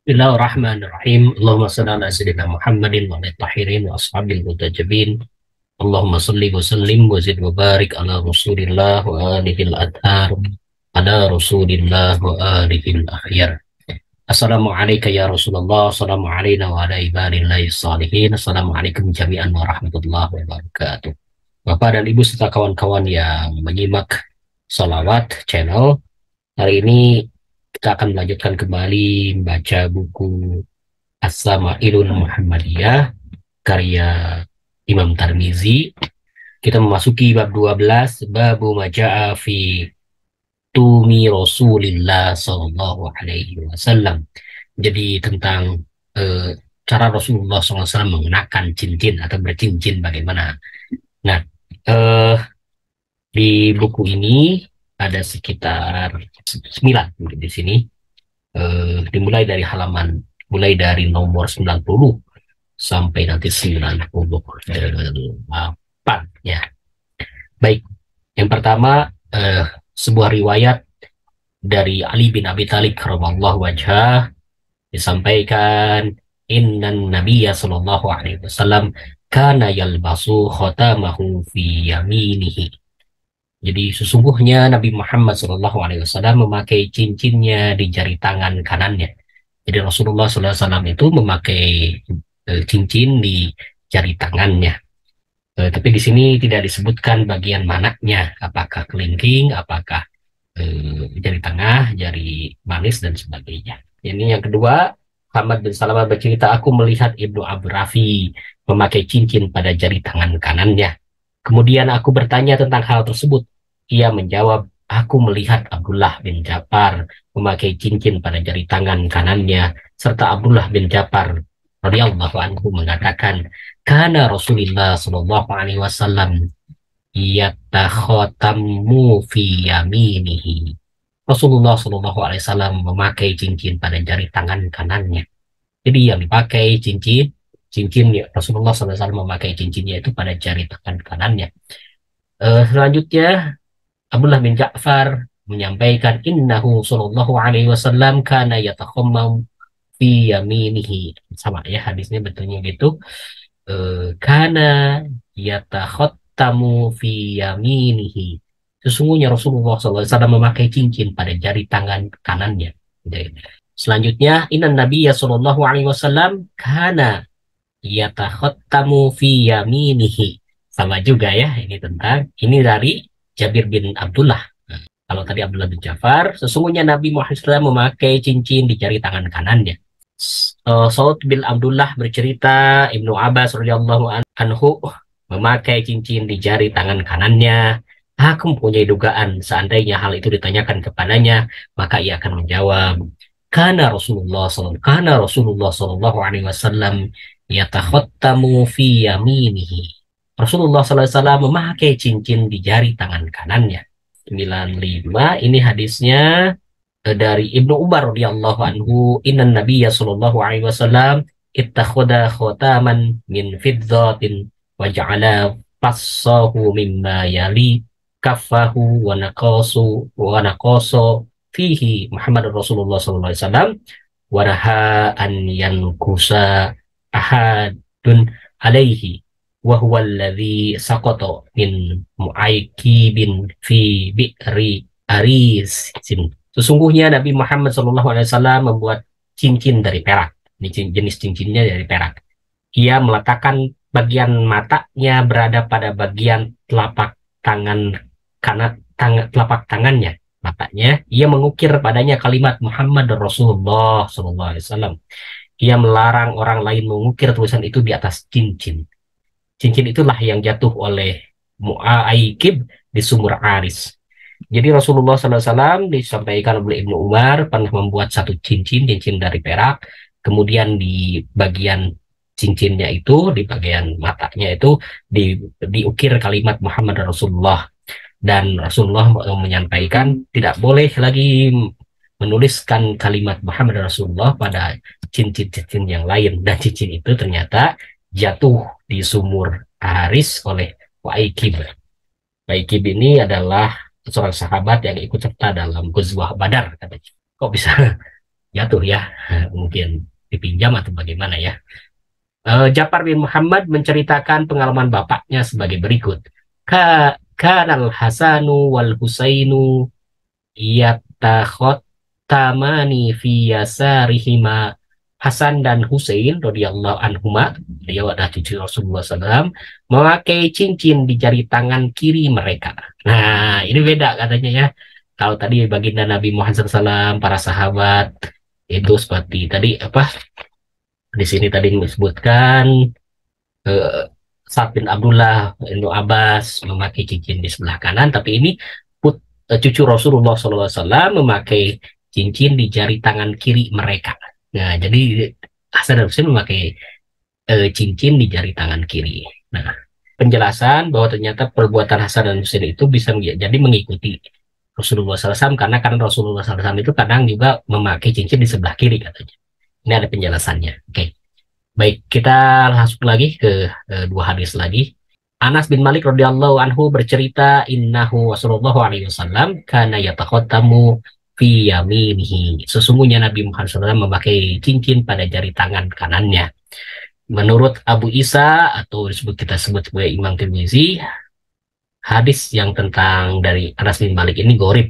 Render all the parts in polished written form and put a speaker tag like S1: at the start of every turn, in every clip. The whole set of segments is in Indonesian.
S1: Bismillahirrahmanirrahim. Allahumma salli ala sayyidina Muhammadin wa ala tahirin wa ashabil mutajabin. Allahumma salli wa sallim wa zid wa barik ala Rasulillah wa alihil adhar ala Rasulillah wa alihil akhyar. Assalamualaikum ya Rasulullah. Assalamualaikum wa ala ibadillahi salihin. Assalamualaikum jami'an wa rahmatullahi wa barakatuh. Bapak dan Ibu serta kawan-kawan yang menyimak Salawat Channel, hari ini kita akan melanjutkan kembali membaca buku As-Sama'ilun Muhammadiyah karya Imam Tirmizi. Kita memasuki bab 12, Babu Maja'a fi Tumi Rasulillah Sallallahu Alaihi Wasallam. Jadi tentang cara Rasulullah SAW mengenakan cincin atau bercincin bagaimana. Nah, di buku ini ada sekitar 9 mungkin di sini, dimulai dari mulai dari nomor 90 sampai nanti 98 ya. Baik, yang pertama sebuah riwayat dari Ali bin Abi Thalib radhiyallahu wajhah disampaikan, innan nabiyya sallallahu alaihi wasallam kana yalbasu khatamahu fi yaminihi. Jadi sesungguhnya Nabi Muhammad SAW memakai cincinnya di jari tangan kanannya. Jadi Rasulullah SAW itu memakai cincin di jari tangannya. Tapi di sini tidak disebutkan bagian mananya, apakah kelingking, apakah jari tengah, jari manis dan sebagainya. Ini yang kedua, Muhammad bin Salamah bercerita, aku melihat Ibnu Abu Rafi memakai cincin pada jari tangan kanannya. Kemudian aku bertanya tentang hal tersebut. Ia menjawab, aku melihat Abdullah bin Ja'far memakai cincin pada jari tangan kanannya, serta Abdullah bin Ja'far radhiyallahu anhu mengatakan, kana Rasulullah sallallahu alaihi wasallam yatakhotamu fi yaminihi. Rasulullah sallallahu alaihi wasallam memakai cincin pada jari tangan kanannya. Jadi yang dipakai cincinnya Rasulullah sallallahu alaihi wasallam memakai cincinnya itu pada jari tangan kanannya. Selanjutnya Abdullah bin Ja'far menyampaikan, innahu sallallahu alaihi wasallam kana yatakhammam fi yaminihi. Sama ya hadisnya betulnya gitu. Kana yatakhattamu fi yaminihi. Sesungguhnya Rasulullah SAW memakai cincin pada jari tangan kanannya. Selanjutnya, innan nabiyya sallallahu alaihi wasallam kana yatakhattamu fi yaminihi. Sama juga ya, ini dari Jabir bin Abdullah. Kalau tadi Abdullah bin Ja'far, sesungguhnya Nabi Muhammad SAW memakai cincin di jari tangan kanannya. Saud bin Abdullah bercerita, Ibnu Abbas radhiyallahu anhu memakai cincin di jari tangan kanannya. Aku mempunyai dugaan seandainya hal itu ditanyakan kepadanya, maka ia akan menjawab, kana Rasulullah sallallahu alaihi wasallam yatakhattamu fi yaminihi. Rasulullah SAW memakai cincin di jari tangan kanannya. 95, ini hadisnya dari Ibnu Umar radhiyallahu anhu, innan nabiyya sallallahu alaihi wasallam ittakhadha khataman min fiddatin wa ja'ala fassahu mimma yali kaffahu wa naqasu fihi Muhammad Rasulullah sallallahu alaihi wasallam wa raha an yankusa ahadun alaihi wa huwa alladhi saqata min mu'aikibin fi bi'ri arisin. Sesungguhnya Nabi Muhammad SAW membuat cincin dari perak. Ini jenis cincinnya dari perak. Ia meletakkan bagian matanya berada pada bagian telapak tangan kanan, telapak tangannya. Matanya, ia mengukir padanya kalimat Muhammad Rasulullah SAW. Ia melarang orang lain mengukir tulisan itu di atas cincin. Cincin itulah yang jatuh oleh Mu'aikib di sumur Aris. Jadi Rasulullah SAW disampaikan oleh Ibnu Umar pernah membuat satu cincin dari perak. Kemudian di bagian cincinnya itu, di bagian matanya itu diukir kalimat Muhammad Rasulullah. Dan Rasulullah menyampaikan tidak boleh lagi menuliskan kalimat Muhammad Rasulullah pada cincin-cincin yang lain. Dan cincin itu ternyata jatuh di sumur Aris oleh Wa'ikib. Wa'ikib ini adalah seorang sahabat yang ikut serta dalam Ghazwah Badar katanya. Kok bisa jatuh ya, mungkin dipinjam atau bagaimana ya. Ja'far bin Muhammad menceritakan pengalaman bapaknya sebagai berikut. Kanal Hasanu wal Husainu yatakhattamani fi yasarihima. Hasan dan Husain radhiyallahu anhuma, beliau adalah cucu Rasulullah SAW, memakai cincin di jari tangan kiri mereka. Nah, ini beda katanya ya. Kalau tadi baginda Nabi Muhammad SAW, para sahabat itu seperti tadi apa? Di sini tadi disebutkan eh, Sa'ad bin Abdullah, Ibnu Abbas memakai cincin di sebelah kanan, tapi ini cucu Rasulullah SAW memakai cincin di jari tangan kiri mereka. Nah, jadi Hasan dan Husain memakai cincin di jari tangan kiri. Nah, penjelasan bahwa ternyata perbuatan Hasan dan Husain itu bisa jadi mengikuti Rasulullah SAW, karena Rasulullah SAW itu kadang juga memakai cincin di sebelah kiri katanya. Ini ada penjelasannya. Oke. Baik, kita langsung lagi ke dua hadis lagi. Anas bin Malik radhiyallahu anhu bercerita, innahu Rasulullah alaihi wasallam kana yatakhattamu fi yaminihi. Sesungguhnya Nabi Muhammad SAW memakai cincin pada jari tangan kanannya. Menurut Abu Isa, atau kita sebut sebagai Imam Tirmizi, hadis yang tentang dari Anas bin Malik ini gharib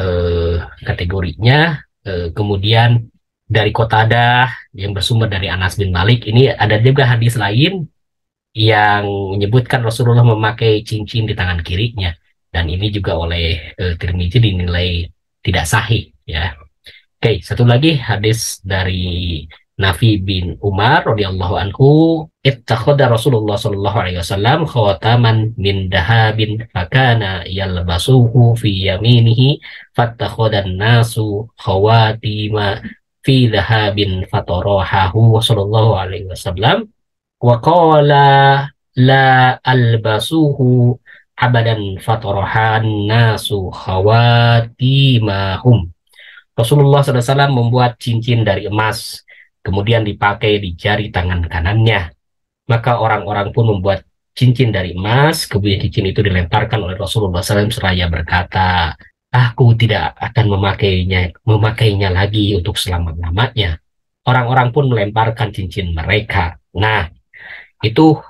S1: kategorinya. Kemudian dari Qatadah yang bersumber dari Anas bin Malik ini ada juga hadis lain yang menyebutkan Rasulullah memakai cincin di tangan kirinya, dan ini juga oleh Tirmizi dinilai tidak sahih ya. Oke, satu lagi hadis dari Nafi bin Umar radhiyallahu anhu, ittakhadha Rasulullah sallallahu alaihi wasallam khataman min dahabin fakana yalbasuhu fi yaminihi fattakhadha an-nasu khawatima fi dahabin fatarahahu sallallahu alaihi wasallam wa qala la albasuhu abadan fatarahan nasu khawatimahum. Rasulullah SAW membuat cincin dari emas, kemudian dipakai di jari tangan kanannya. Maka orang-orang pun membuat cincin dari emas, kemudian cincin itu dilemparkan oleh Rasulullah SAW seraya berkata, aku tidak akan memakainya lagi untuk selama-lamanya. Orang-orang pun melemparkan cincin mereka. Nah, itu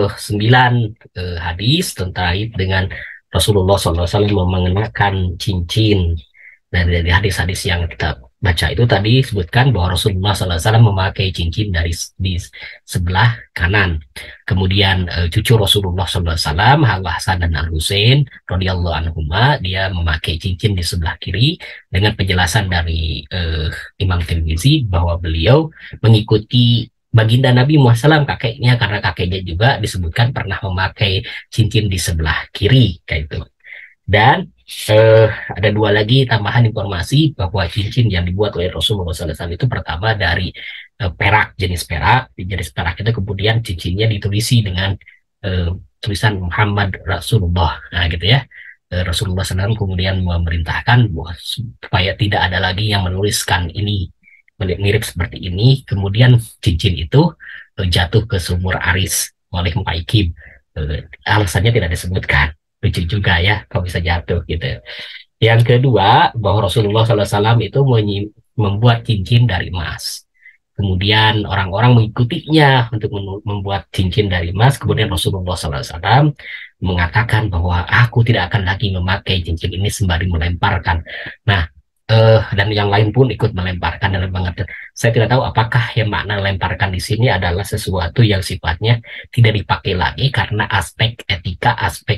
S1: 9 hadis terkait dengan Rasulullah SAW mengenakan cincin. Dan dari hadis-hadis yang kita baca itu tadi sebutkan bahwa Rasulullah SAW memakai cincin di sebelah kanan. Kemudian cucu Rasulullah SAW, Hasan dan Al Husain radhiyallahu anhuma, dia memakai cincin di sebelah kiri, dengan penjelasan dari Imam Tirmizi bahwa beliau mengikuti baginda Nabi Muhammad SAW, kakeknya, karena kakeknya juga disebutkan pernah memakai cincin di sebelah kiri kayak itu. Dan ada dua lagi tambahan informasi bahwa cincin yang dibuat oleh Rasulullah SAW itu pertama dari perak, jenis perak. Di jenis perak itu kemudian cincinnya ditulisi dengan tulisan Muhammad Rasulullah. Nah gitu ya. Rasulullah SAW kemudian memerintahkan supaya tidak ada lagi yang menuliskan ini mirip seperti ini. Kemudian cincin itu jatuh ke sumur Aris oleh Mu'aikib. Alasannya tidak disebutkan. Lucu juga ya kalau bisa jatuh gitu. Yang kedua, bahwa Rasulullah SAW itu membuat cincin dari emas. Kemudian orang-orang mengikutinya untuk membuat cincin dari emas. Kemudian Rasulullah SAW mengatakan bahwa aku tidak akan lagi memakai cincin ini sembari melemparkan. Nah, dan yang lain pun ikut melemparkan dalam banget. Saya tidak tahu apakah yang makna lemparkan di sini adalah sesuatu yang sifatnya tidak dipakai lagi karena aspek etika, aspek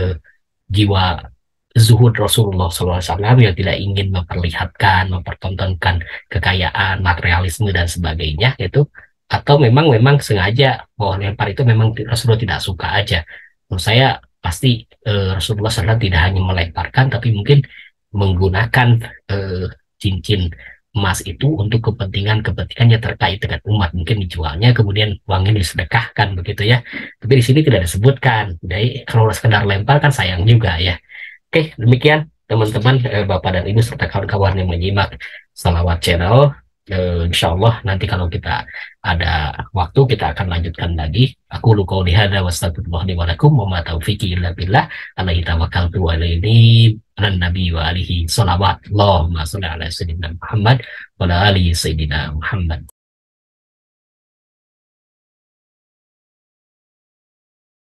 S1: jiwa zuhud Rasulullah SAW yang tidak ingin memperlihatkan, mempertontonkan kekayaan, materialisme dan sebagainya itu, atau memang sengaja bahwa lempar itu memang Rasulullah tidak suka aja. Menurut saya pasti Rasulullah SAW tidak hanya melemparkan, tapi mungkin menggunakan cincin emas itu untuk kepentingannya terkait dengan umat, mungkin dijualnya kemudian uangnya disedekahkan begitu ya. Tapi di sini tidak disebutkan. Jadi kalau sekedar lempar kan sayang juga ya. Oke, demikian teman-teman, Bapak dan Ibu serta kawan-kawan yang menyimak Salawat Channel. Insya Allah nanti kalau kita ada waktu kita akan lanjutkan lagi. Aku luka lihada wastagfirullah li wa lakum wa ma taufiqi illa billah alaihi tawakkaltu wa alaihi ala nabi wa alihi salawat Allahumma sholli ala sayyidina Muhammad wa ala ali sayyidina Muhammad.